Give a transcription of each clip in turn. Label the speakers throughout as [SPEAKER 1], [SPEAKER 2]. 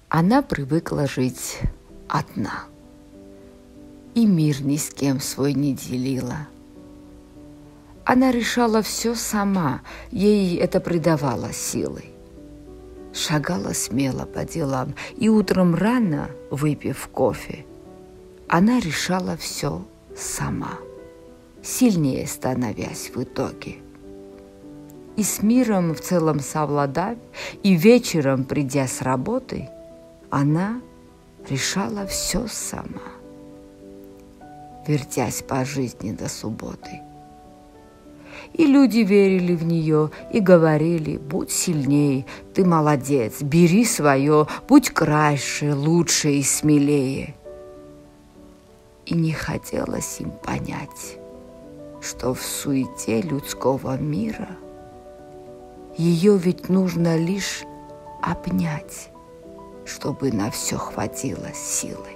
[SPEAKER 1] Она привыкла жить одна и мир ни с кем свой не делила. Она решала все сама, ей это придавало силы. Шагала смело по делам, и утром рано, выпив кофе, она решала все сама, сильнее становясь в итоге. И с миром в целом совладав, и вечером, придя с работы, она решала все сама, вертясь по жизни до субботы. И люди верили в нее и говорили: будь сильней, ты молодец, бери свое, будь краше, лучше и смелее. И не хотелось им понять, что в суете людского мира ее ведь нужно лишь обнять, чтобы на все хватило силы.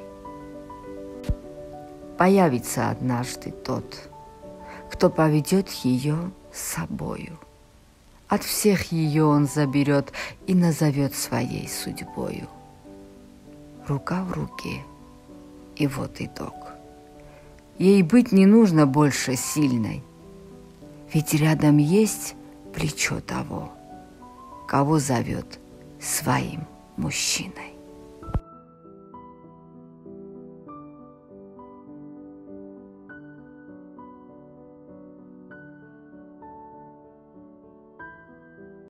[SPEAKER 1] Появится однажды тот, кто поведет ее с собою. От всех ее он заберет и назовет своей судьбою. Рука в руке, и вот итог. Ей быть не нужно больше сильной, ведь рядом есть плечо того, кого зовет своим мужчиной.